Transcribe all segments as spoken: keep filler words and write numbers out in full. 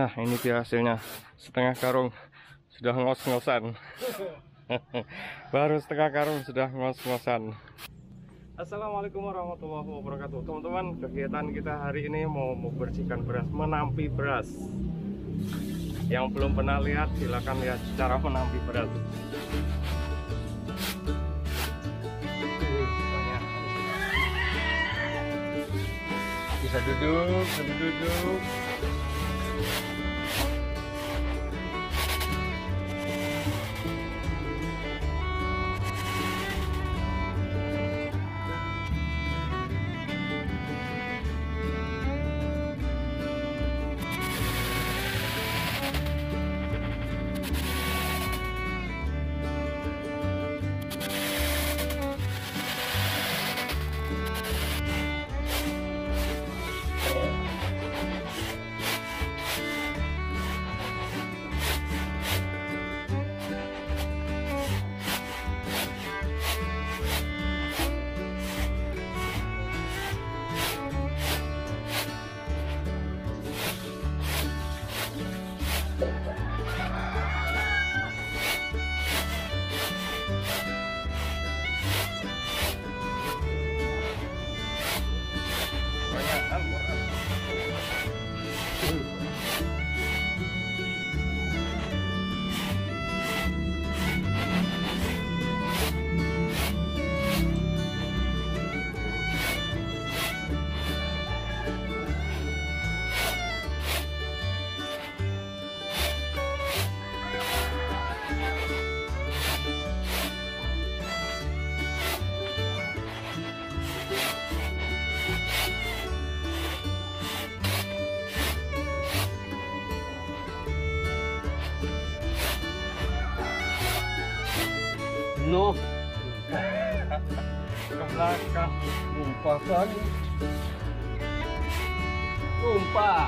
Nah, ini dia hasilnya. Setengah karung sudah ngos-ngosan. Baru setengah karung sudah ngos-ngosan. Assalamualaikum warahmatullahi wabarakatuh. Teman-teman, kegiatan kita hari ini mau membersihkan beras, menampi beras. Yang belum pernah lihat, silakan lihat cara menampi beras. Bisa duduk, bisa duduk. No, Ke belakang. tumpah kan? Tumpah.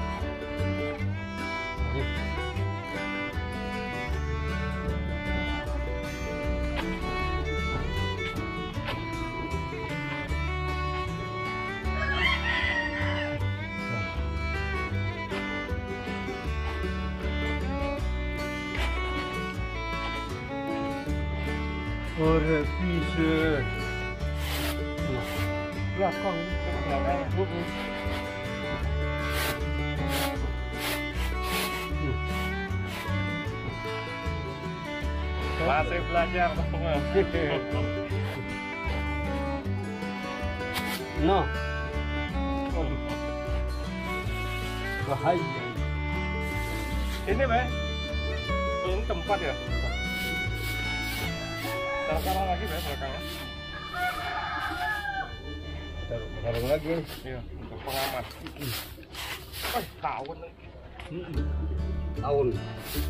Ora bisa. Belakang, belakang. Masih belajar, teman. No. Bahaya. Ini, Be. Ini tempat ya? Sekarang lagi, Be, belakangnya. Taruh lagi. Iya, untuk pengaman. Eh, tahun. Tahun.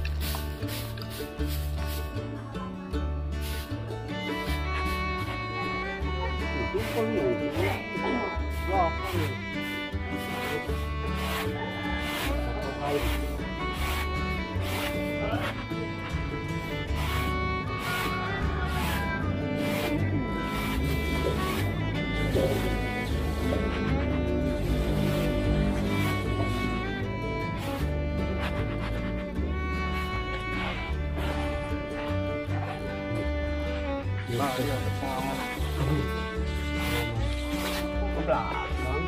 Itu pun wah. Nah, iya, untuk pengaman. Ke belakang.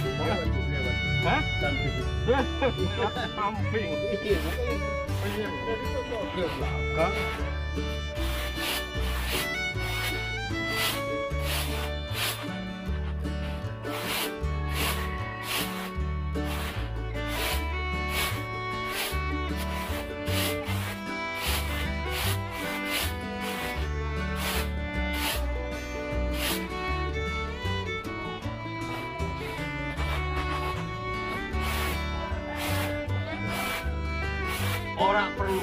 Hah? Samping. Samping. Iya, makanya. Oh iya, Ke belakang. Orang perlu.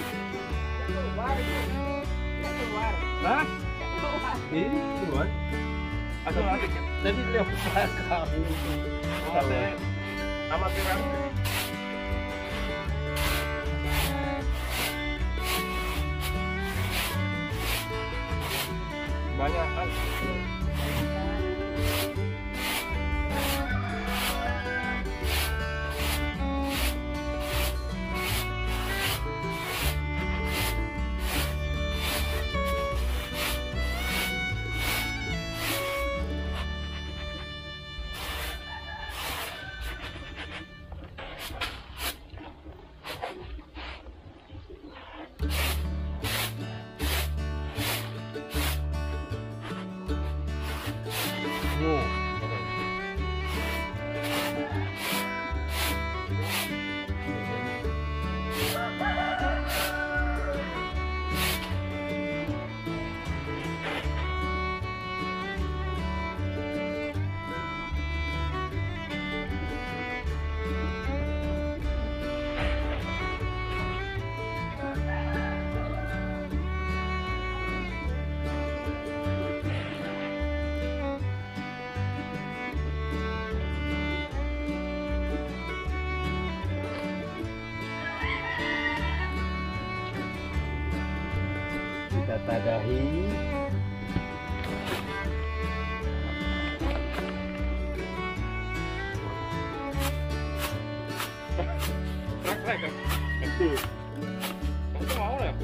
Hah? Ini keluar. Asal lagi. Tadi dia belakang. Amatiran. Amatiran. Banyak kan? Kita tadahi. Trek-trek kan? Itu. Itu mau ya?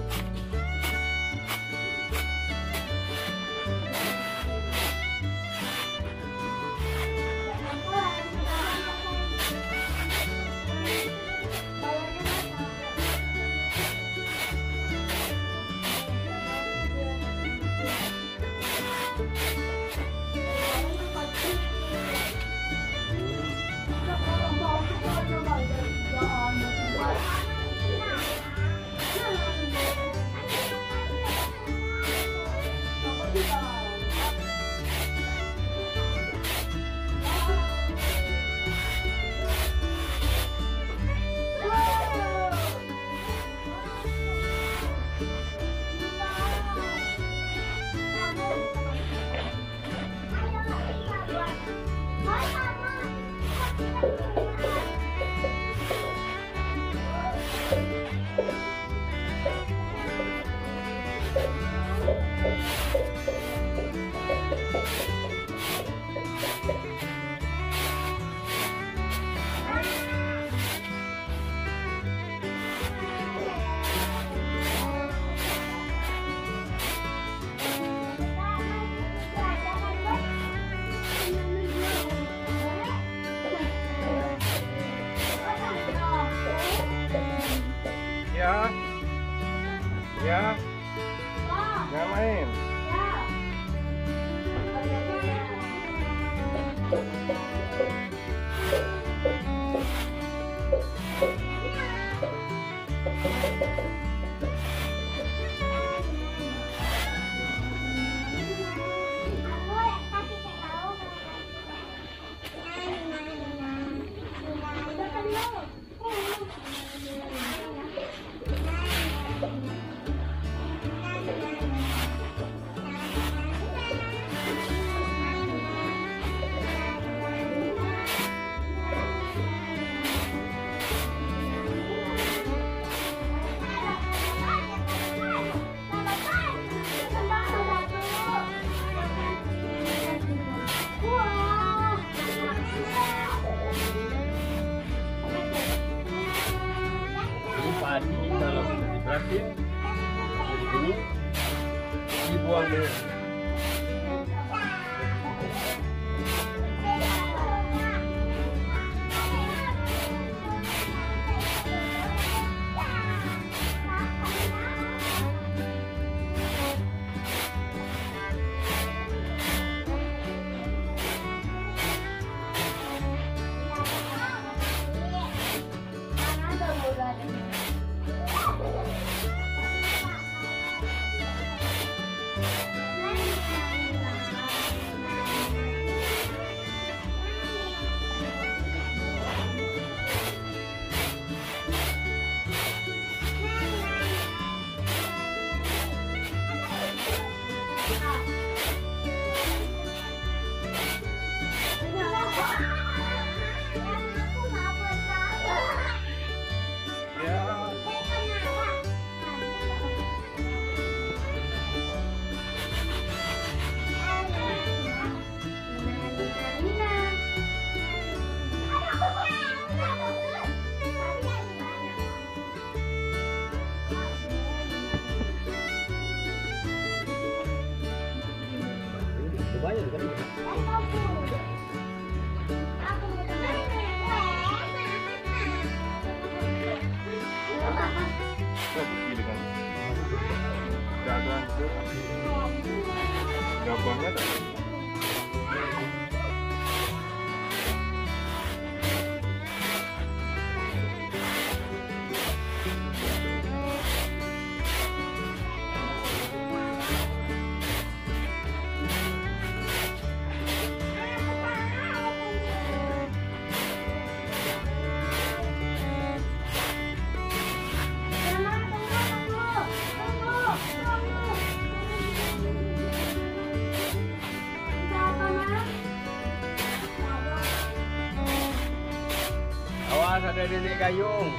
Ya, ya, nggak main. Padi kalau diberatin jadi gini dibuang deh. aja kan. Gini kan. Dagang tuh. Gabahnya ada. Awas ada nenek gayung.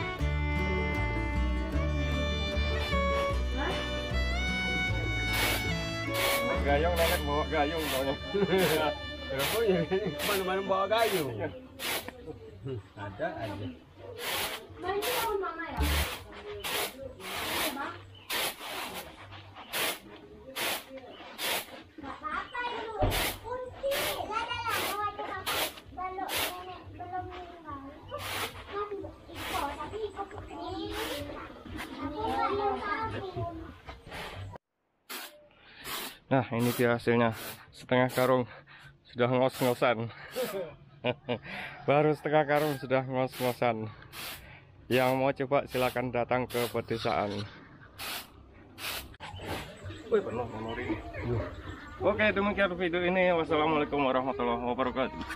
Gayung nenek bawa gayung soalnya. Kenapa ya ini mana-mana bawa gayung? Hmm, ada aja. Nah, ini dia hasilnya. Setengah karung sudah ngos-ngosan. Baru setengah karung sudah ngos-ngosan. Yang mau coba silakan datang ke pedesaan. Wih, penuh memori. Oke, demikian video ini. Wassalamualaikum warahmatullahi wabarakatuh.